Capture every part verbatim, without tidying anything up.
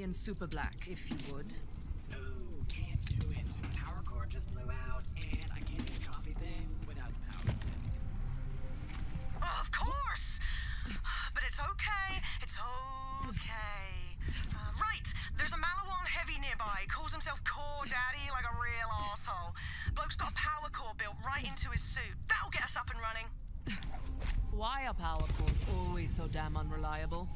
and super black, if you would. No, can't do it. Power cord just blew out, and I can't do the coffee thing without the power thing. Oh, of course! But it's okay, it's okay. Uh, right, there's a Malawan heavy nearby. Calls himself Core Daddy like a real asshole. Bloke's got a power core built right into his suit. That'll get us up and running. Why are power cores always so damn unreliable?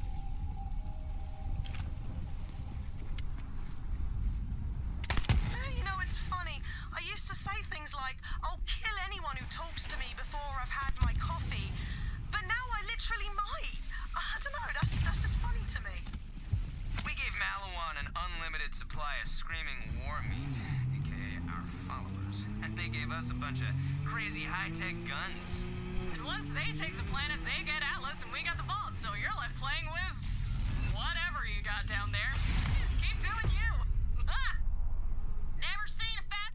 You know, it's funny. I used to say things like, I'll kill anyone who talks to me before I've had my coffee. But now I literally might. I don't know, that's, that's just funny to me. We gave Malawan an unlimited supply of screaming war meat, aka our followers. And they gave us a bunch of crazy high-tech guns. And once they take the planet, they get Atlas, and we got the vault, so you're left playing with whatever you got down there. Just keep doing you. Ah! Never seen a fat...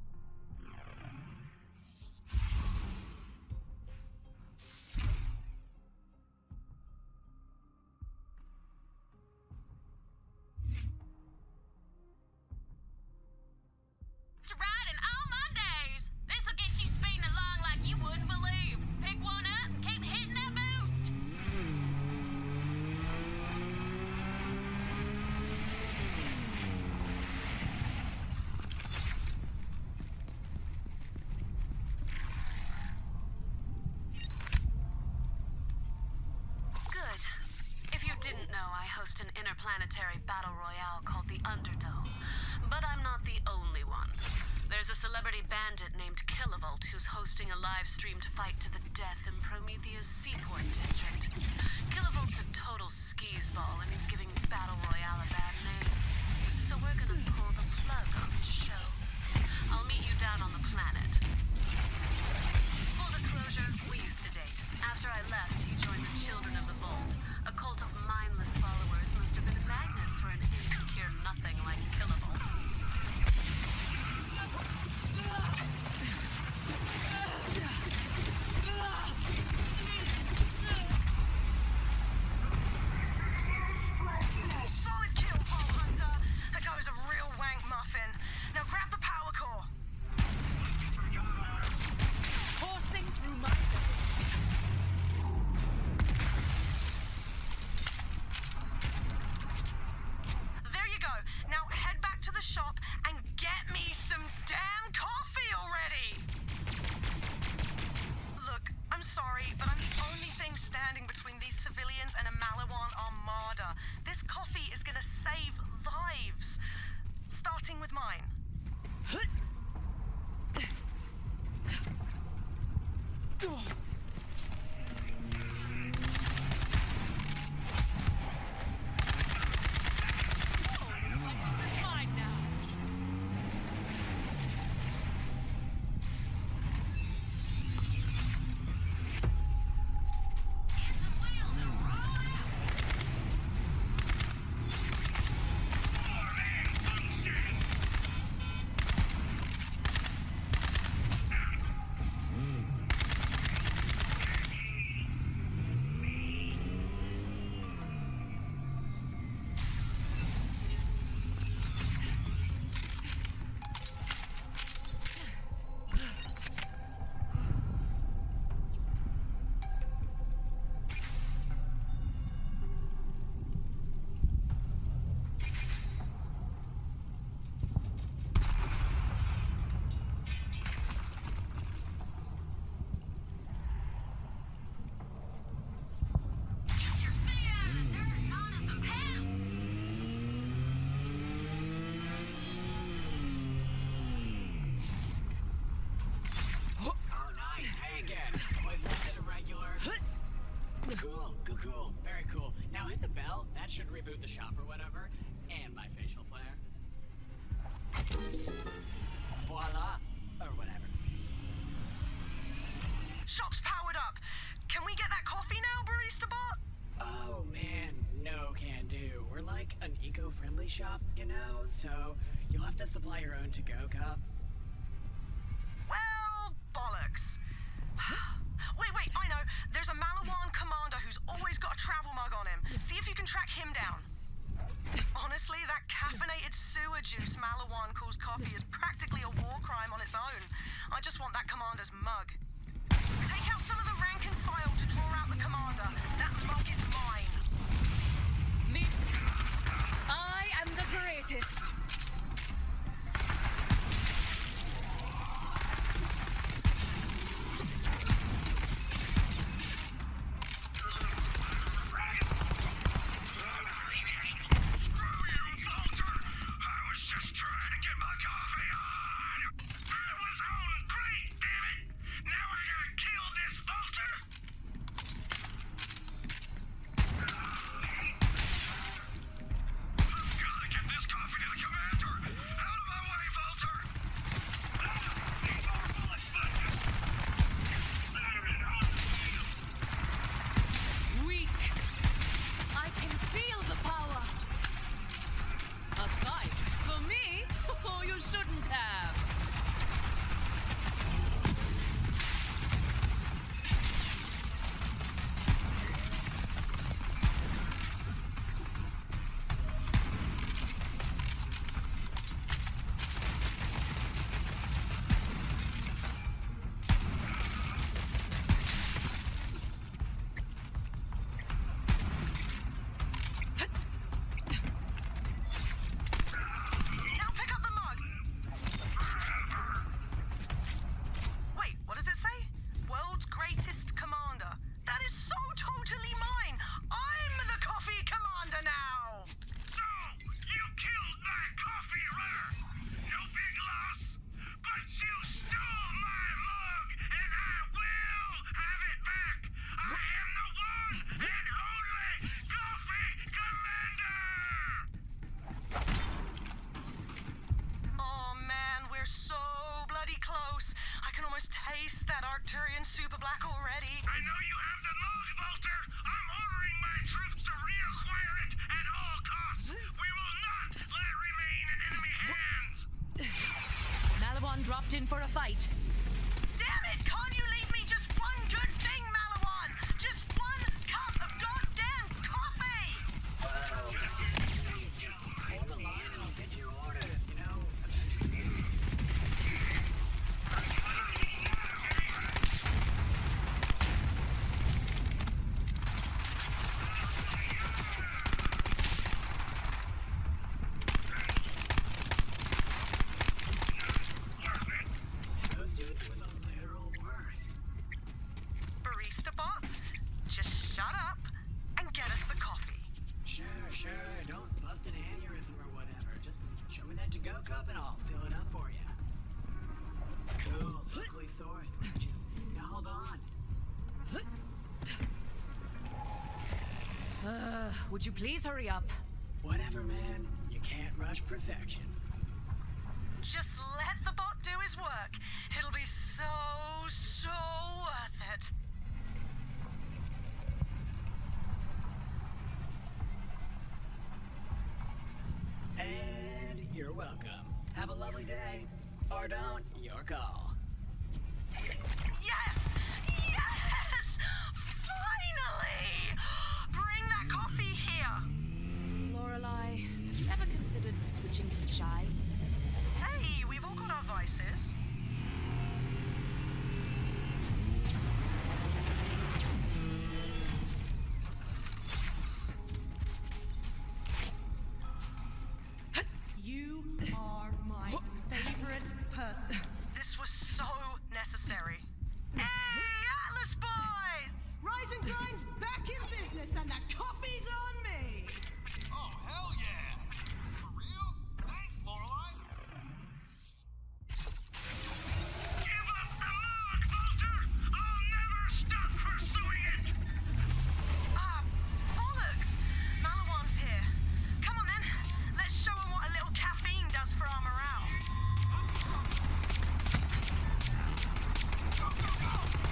It's riding all Mondays. This'll get you speeding along like you wouldn't believe. Pick one up and keep hitting that boost. Good. If you didn't know, I host an interplanetary battle royale called the Underdome. But I'm not the only one. There's a celebrity bandit named Kilovolt who's hosting a live-streamed fight to the death in Promethea's Seaport district. Kilovolt's a total skis-ball, and he's giving Battle Royale a bad name. So we're gonna pull the plug on his show. I'll meet you down on the planet. Full disclosure, we used to date. After I left, he joined the Children of the Vault. A cult of mindless followers must have been a magnet for an insecure nothing like Kilovolt. Solid kill, Paul Hunter. That guy was a real wank muffin. Now grab the power core. Coursing through my... There you go. Now head back to the shop and get me some damn coffee already! Look, I'm sorry, but I'm the only thing standing between these civilians and a Malawan armada. This coffee is gonna save lives. Starting with mine. Cool, cool, cool. Very cool. Now hit the bell. That should reboot the shop or whatever. And my facial flare. Voila. Or whatever. Shop's powered up. Can we get that coffee now, Barista Bot? Oh, man. No can do. We're like an eco-friendly shop, you know? So you'll have to supply your own to-go cup. Well, bollocks. Wait, wait, I know. There's a Malawan commander who's always got a travel mug on him. See if you can track him down. Honestly, I just want that commander's mug. Take out some of the rank and file to draw out the commander. That mug is mine. Me. I am the greatest. Taste that Arcturian super black already. I know you have the mug, Bolter. I'm ordering my troops to reacquire it at all costs. We will not let it remain in enemy hands. Maliwan dropped in for a fight. Damn it! Can't you leave me just one good thing, Maliwan? Just one cup of goddamn coffee! Whoa. Hold the line and I'll get your order, you know? Uh, would you please hurry up? Whatever, man. You can't rush perfection. Just let the bot do his work. It'll be so, so worth it. And you're welcome. Have a lovely day. Or don't. Your call. Yes! Yes! Finally! Bring that coffee here! Lorelei, have you ever considered switching to chai? Hey, we've all got our vices. You are my favorite person. This was so necessary. Hey, Atlas boys! Rise and Grind's back in business, and the coffee's on me! Oh, hell yeah! For real? Thanks, Lorelei! Give up the mug, Bolter! I'll never stop pursuing it! Ah, bollocks! Maliwan's here. Come on then, let's show him what a little caffeine does for our morale. Go, go, go!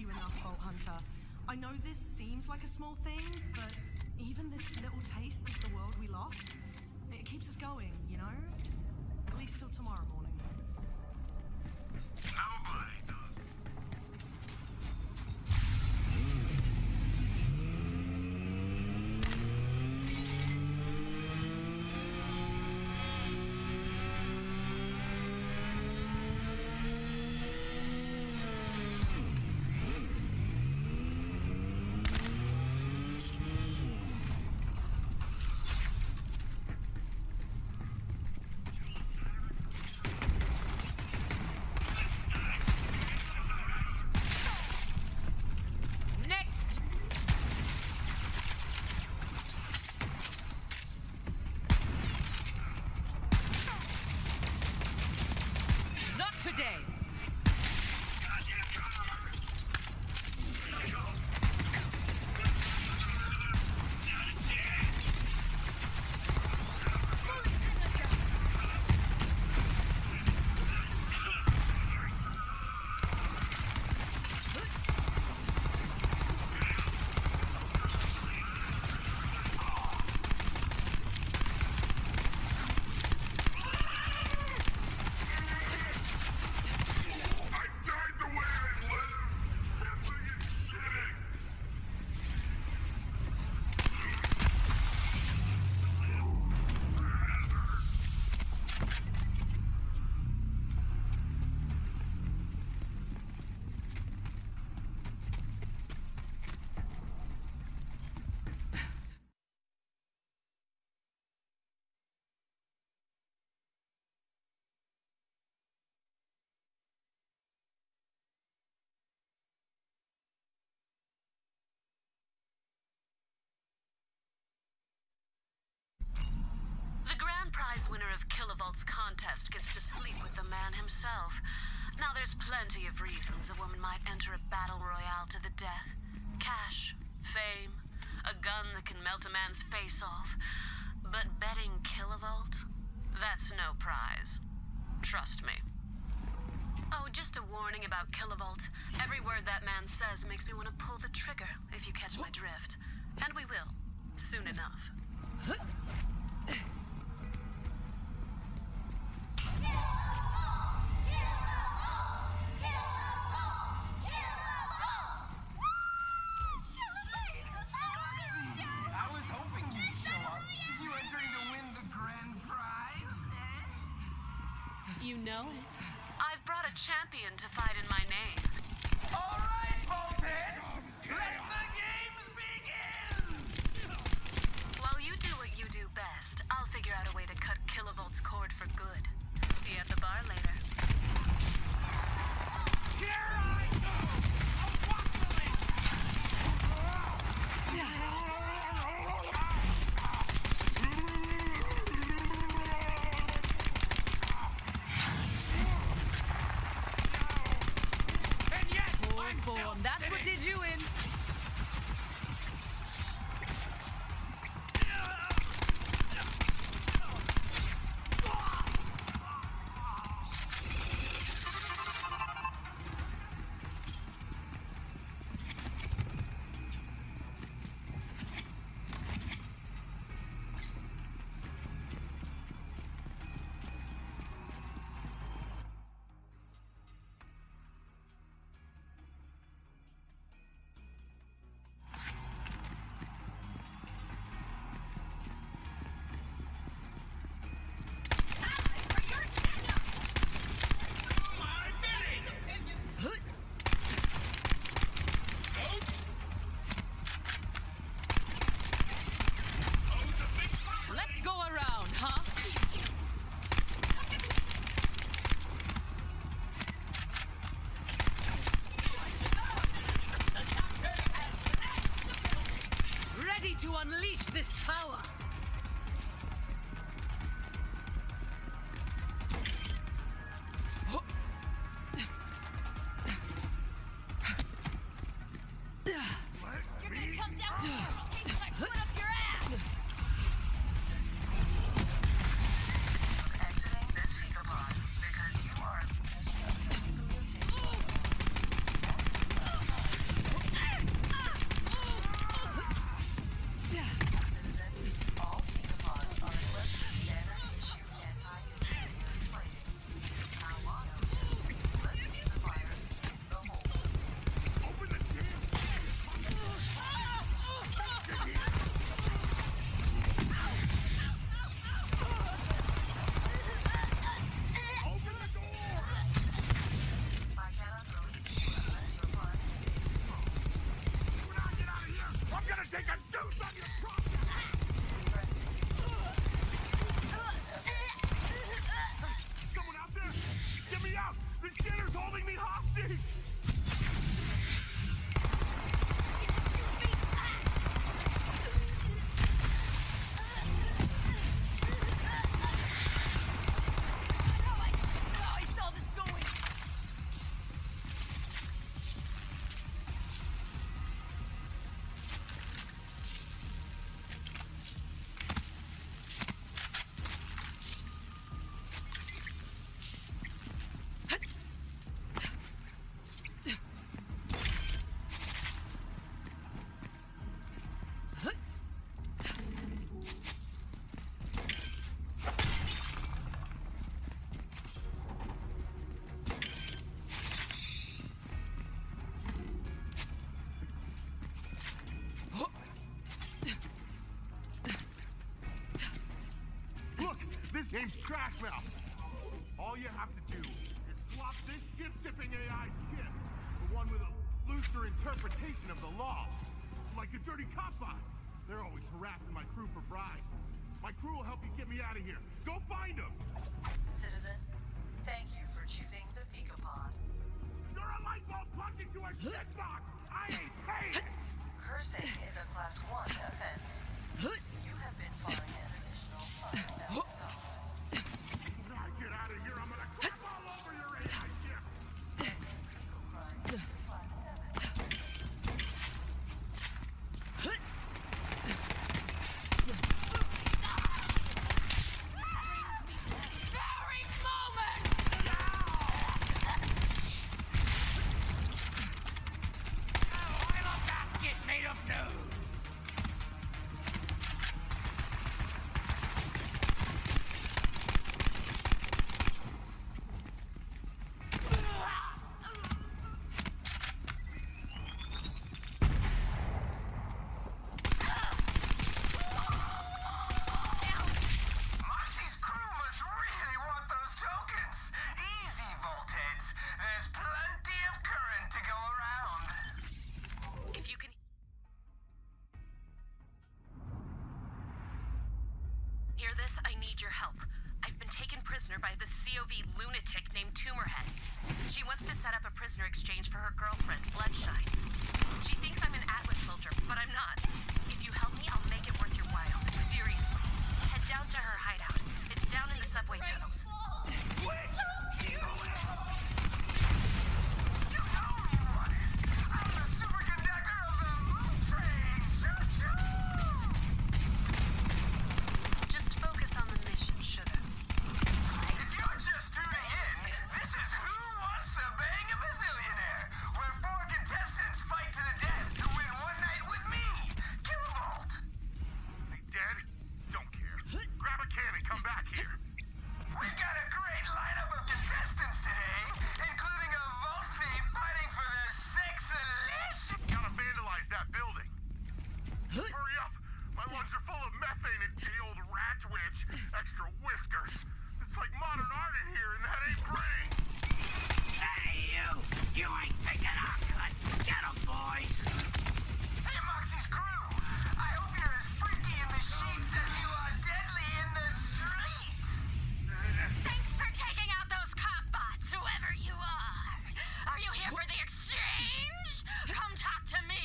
you enough, Vault Hunter. I know this seems like a small thing, but even this little taste of the world we lost, it keeps us going, you know? At least till tomorrow morning. Nobody does. Today. Prize winner of Kilovolt's contest gets to sleep with the man himself. Now there's plenty of reasons a woman might enter a battle royale to the death. Cash, fame, a gun that can melt a man's face off. But betting Kilovolt? That's no prize. Trust me. Oh, just a warning about Kilovolt. Every word that man says makes me want to pull the trigger, if you catch my drift. And we will. Soon enough. You know it. I've brought a champion to fight in my name. All right, Voltex! Let the games begin! While you do what you do best, I'll figure out a way to cut Kilovolt's cord for good. See you at the bar later. Here I go! Form. That's what did you in. To unleash this power. You're gonna come down here and kick my foot up your ass. Exiting this fecal pod because you are. name's Crashmouth. All you have to do is swap this ship-sipping A I chip for one with a looser interpretation of the law. Like a dirty cop bot. They're always harassing my crew for bribes. My crew will help you get me out of here. Go find them! Citizen, thank you for choosing the Picopod. You're a light bulb plugged into a shit box! I ain't paying! Cursing is a class one offense. You have been fined an additional five thousand dollars. When I get out of here, I'm gonna crap all over your A I ship! Legal crime class seven. Very moment! Oh, I'm a basket made of news! Moxie's crew must really want those tokens! Easy, Voltheads. There's plenty of current to go around. If you can hear this, I need your help. I've been taken prisoner by this C O V lunatic named Tumorhead. She wants to set up a prisoner exchange for her girlfriend, Bloodshine. She thinks I'm an Atlas soldier, but I'm not. If you help me, I'll make it worth your while. Seriously. Head down to her hideout. It's down in the subway tunnels. Which? You will! You know me, what? I'm the superconductor of the moon train! Choo-choo! Just focus on the mission, sugar. If you're just tuning in, this is Who Wants to Bang a Bazillionaire, where four contestants fight to the death to win one night with me, Kilovolt. They dead? Don't care. Grab a can and come back here. We've got a great lineup of contestants today, including a vault thief fighting for the sex-alish. Gotta vandalize that building. Hurry up! My lungs are full of methane and the old rat witch. Extra whiskers. It's like modern art in here, and that ain't pretty. Hey, you! You ain't taking our cut! Get 'em, boys! Hey, Moxie's crew! I hope you're as freaky in the sheets as you are deadly in the streets! Thanks for taking out those cop bots, whoever you are. Are you here for the exchange? Come talk to me.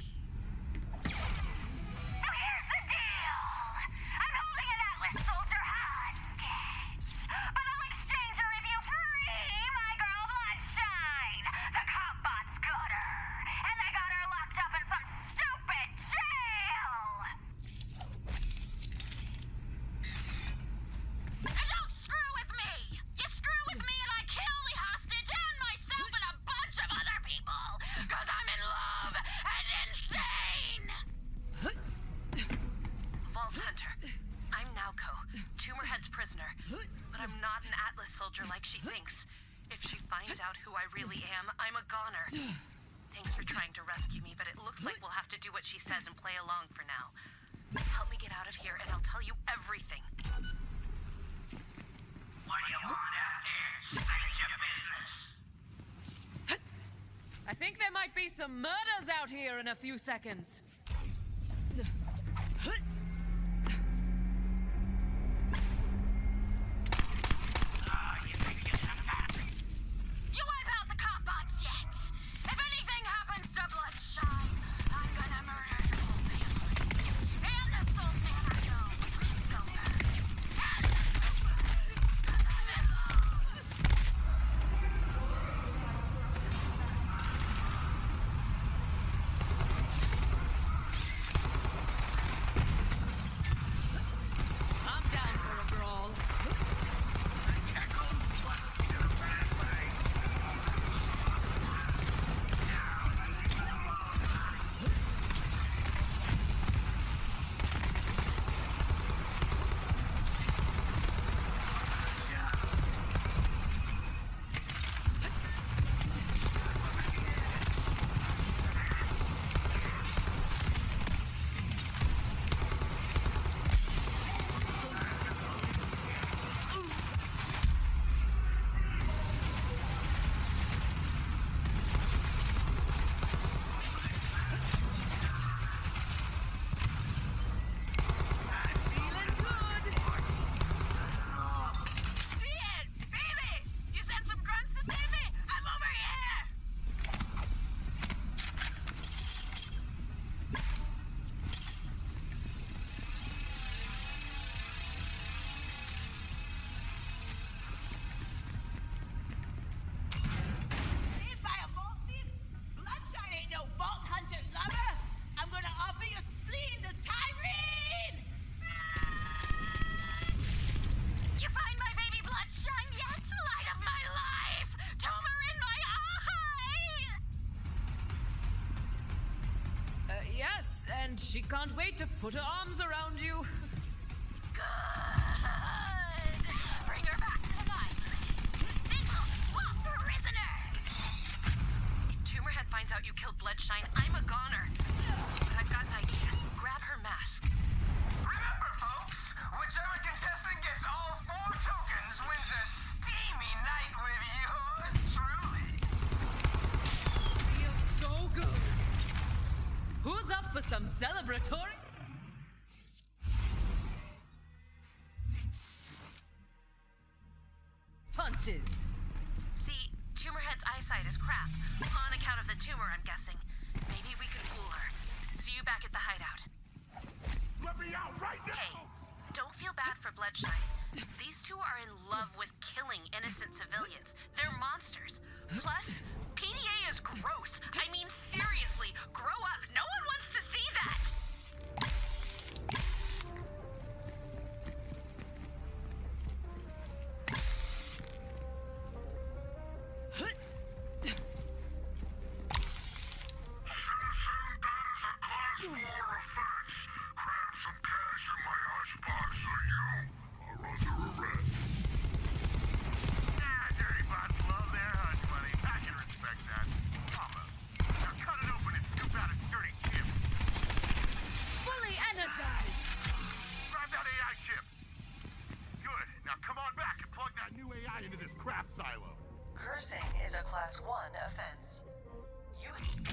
So here's the deal. I'm holding an Atlas soldier hostage. But I'll exchange her if you free my girl Bloodshine. The cop bots got her. And they got her locked up in some stupid jail. Don't screw with me. You screw with me and I kill the hostage and myself and a bunch of other people. Cause I'm in love and insane. Vault Hunter. I'm Naoko, Tumorhead's prisoner. But I'm not an Atlas soldier like she thinks. If she finds out who I really am, I'm a goner. Thanks for trying to rescue me, but it looks like we'll have to do what she says and play along for now. Help me get out of here and I'll tell you everything. What do you want out there? State your business. I think there might be some murders out here in a few seconds. You wipe out the cop bots yet? If anything happens to Bloodshine, I'm gonna murder your whole family. And the Sultana knows he's going. And I'm in love. and she can't wait to put her arms around you. Good. Bring her back to life. Then we'll swap prisoner. If Tumorhead finds out you killed Bloodshine, I'm a goner. But I've got an idea. Grab her mask. Remember, folks, whichever contestant gets all four tokens wins a steamy night with yours truly. Feels so good. Who's up for some celebratory? Punches. See, Tumorhead's eyesight is crap. On account of the tumor, I'm guessing. Maybe we can fool her. See you back at the hideout. Let me out right now! Hey, don't feel bad for Bloodshine. These two are in love with killing innocent civilians. They're monsters. Plus, P D A is gross. I mean, seriously, grow up. No one wants to see that! Cursing is a class one offense. You...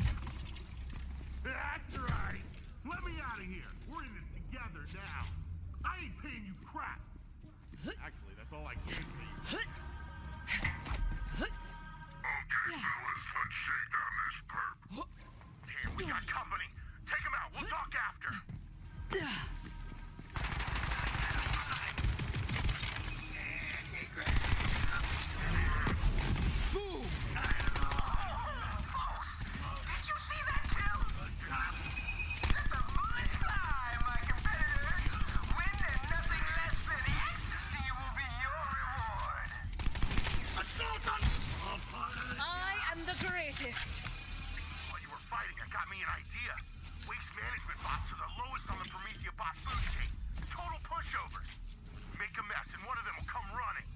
That's right! Let me out of here! We're in this together now! I ain't paying you crap! Actually, that's all I can pay you. Okay, fellas, let's shake down this perp. Damn, we got company! Take him out, we'll talk after! Boom! Folks, did you see that kill? Let the bullets fly, my competitors! Win and nothing less than ecstasy will be your reward! Assault on... I am the greatest. While you were fighting, it got me an idea. Waste management bots are the lowest on the Promethea bot food chain. Total pushovers. Make a mess, and one of them will come running.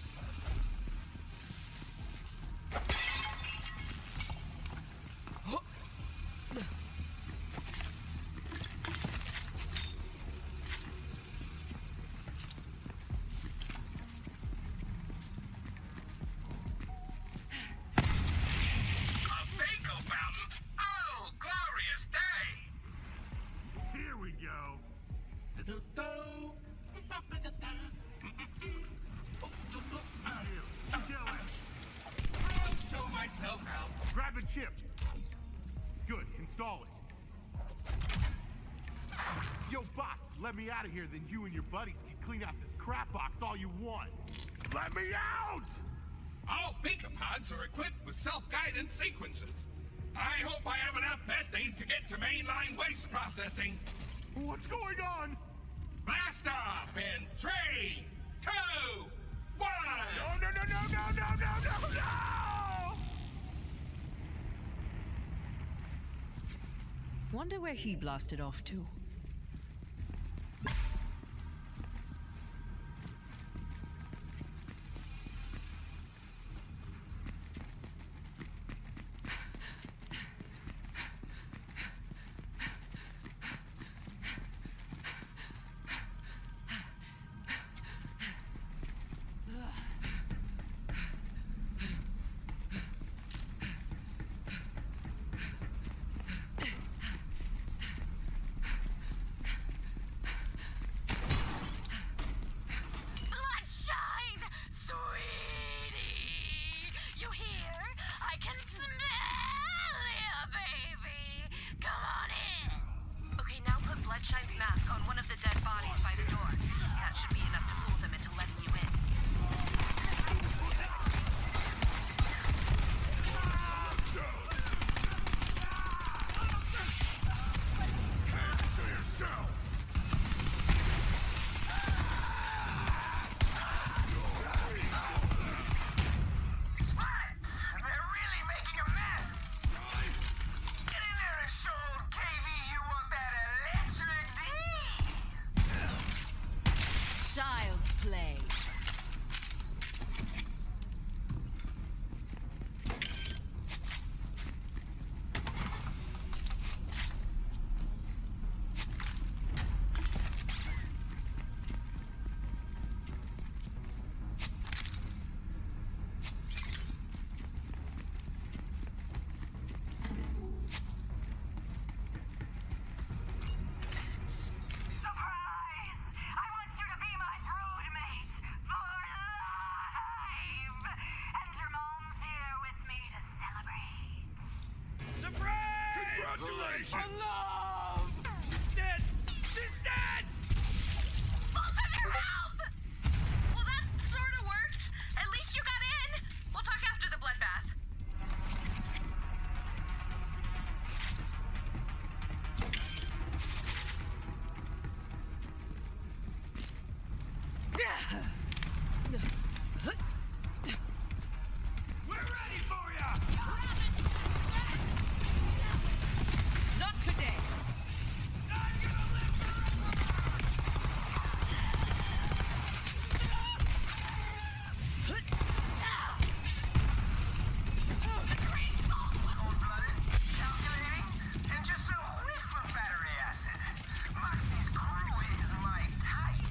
Grab a chip. Good, install it. Yo, boss, let me out of here, then you and your buddies can clean out this crap box all you want. Let me out! All Beacopods are equipped with self-guidance sequences. I hope I have enough methane to get to mainline waste processing. What's going on? Blast off in three, two, one! No, no, no, no, no, no, no, no, no! Wonder where he blasted off to. situation! Love! She's dead! She's dead! Vault under help! Well, that sort of worked. At least you got in. We'll talk after the bloodbath. We're ready for ya! Not today. I'm gonna live Cold-blooded, calculating, and just a whiff of battery acid. Moxie's crew is my type.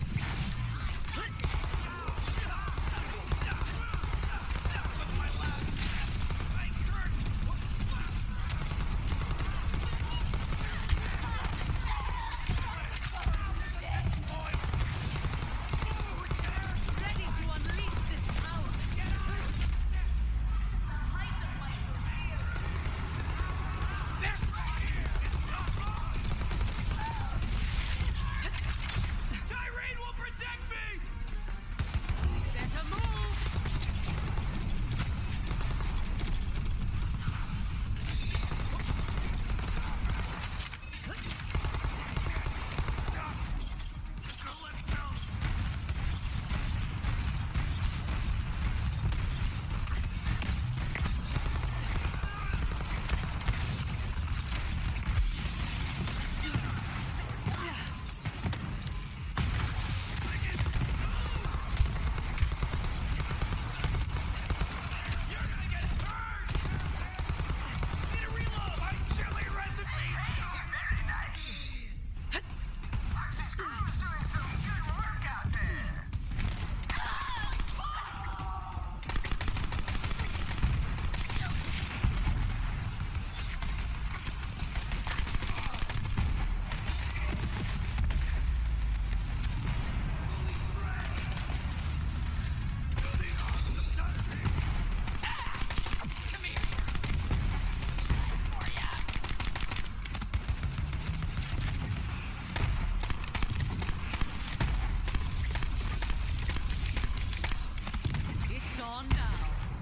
Ready to unleash this power. Tyrene will protect me! Better move. Need a reload! My chili recipe! Very nice. Moxie's crew's doing some good work out there. It's on now.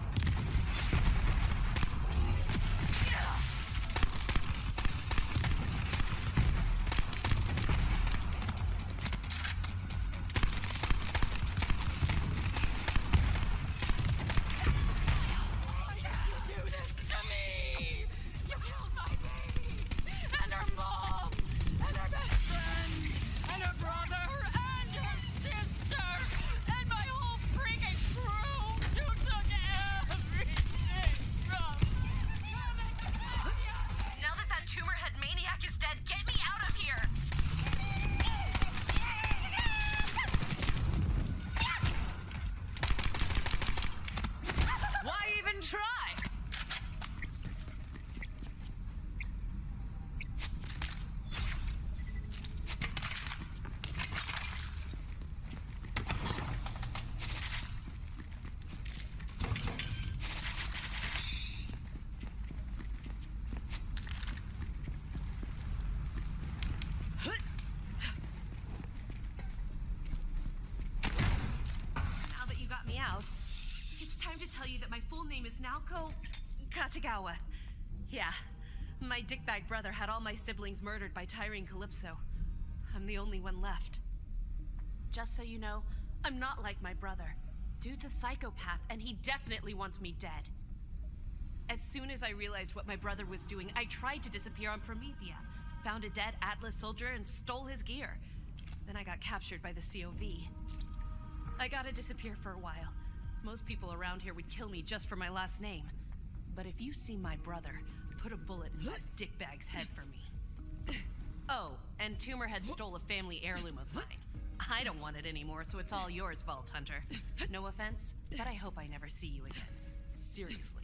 Why did you do this to me? You killed my baby, and her mom, and her best friend, and her brother, and her sister, and my whole freaking crew. You took everything from me. Now that that tumor-head maniac is dead, get me out of here! Why even try? Now that you got me out, it's time to tell you that my full name is Naoko Katagawa. Yeah, my dickbag brother had all my siblings murdered by Tyrene Calypso. I'm the only one left. Just so you know, I'm not like my brother. Dude's a psychopath, and he definitely wants me dead. As soon as I realized what my brother was doing, I tried to disappear on Promethea, found a dead Atlas soldier, and stole his gear. Then I got captured by the C O V. I gotta disappear for a while. Most people around here would kill me just for my last name. But if you see my brother, put a bullet in that dickbag's head for me. Oh, and Tumorhead stole a family heirloom of mine. I don't want it anymore, so it's all yours, Vault Hunter. No offense, but I hope I never see you again. Seriously.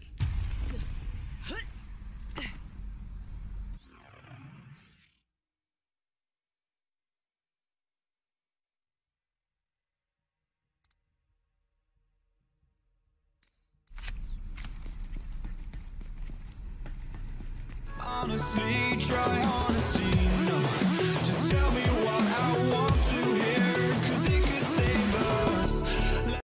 honestly, try honesty.